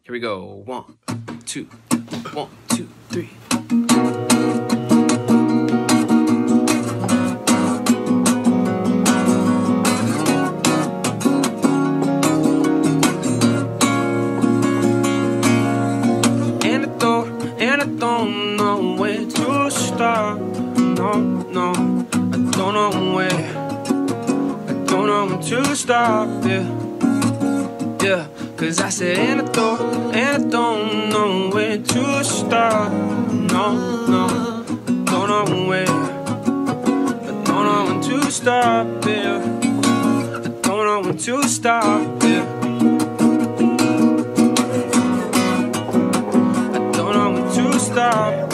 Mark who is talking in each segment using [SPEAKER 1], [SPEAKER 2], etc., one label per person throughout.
[SPEAKER 1] Here we go. 1, 2, 1, 2, 3. And I don't know where to start. No, I don't know where. I don't know when to stop. Yeah, cause I said and I don't know where to start. No, I don't know where. I don't know when to stop. Yeah, I don't know when to stop. Yeah. Stop,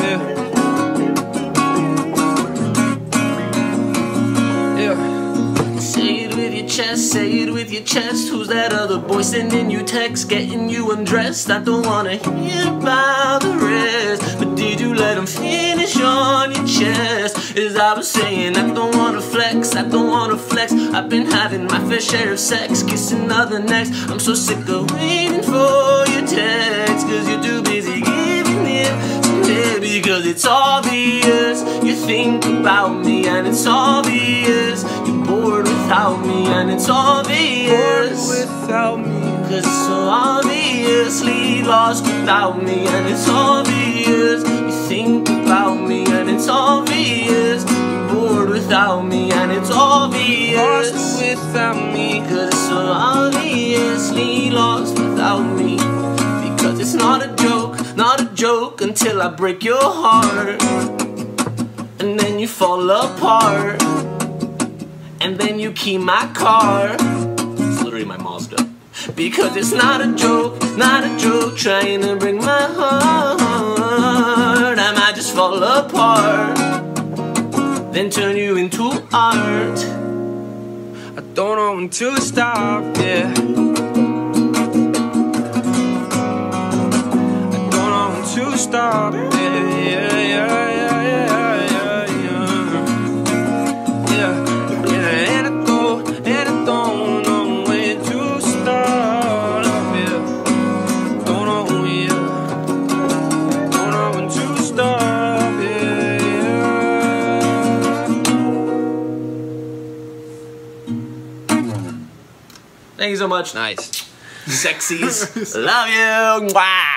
[SPEAKER 1] yeah.
[SPEAKER 2] Say it with your chest, say it with your chest. Who's that other boy sending you texts, getting you undressed? I don't wanna hear about the rest, but did you let him finish on your chest? As I was saying, I don't wanna flex, I don't wanna flex. I've been having my fair share of sex, kissing other necks. I'm so sick of waiting for your text, cause you're too busy giving it. Because it's obvious you think about me, and it's obvious you're bored without me, and it's obvious
[SPEAKER 1] without me.
[SPEAKER 2] Cause it's so obviously lost without me, and it's obvious you think about me, and it's obvious you're bored without me, and it's obvious
[SPEAKER 1] lost without me.
[SPEAKER 2] Cause it's so obviously lost without me. Because it's not a joke, not a joke, until I break your heart, and then you fall apart, and then you key my car. It's literally my Mazda. Because it's not a joke, not a joke, trying to break my heart. I might just fall apart, then turn you into art.
[SPEAKER 1] I don't know when to stop, yeah. To stop, yeah, and I don't know where to start, yeah, don't know when to stop,
[SPEAKER 2] Thank you so much.
[SPEAKER 1] Nice.
[SPEAKER 2] Sexies. Love you. Mwah.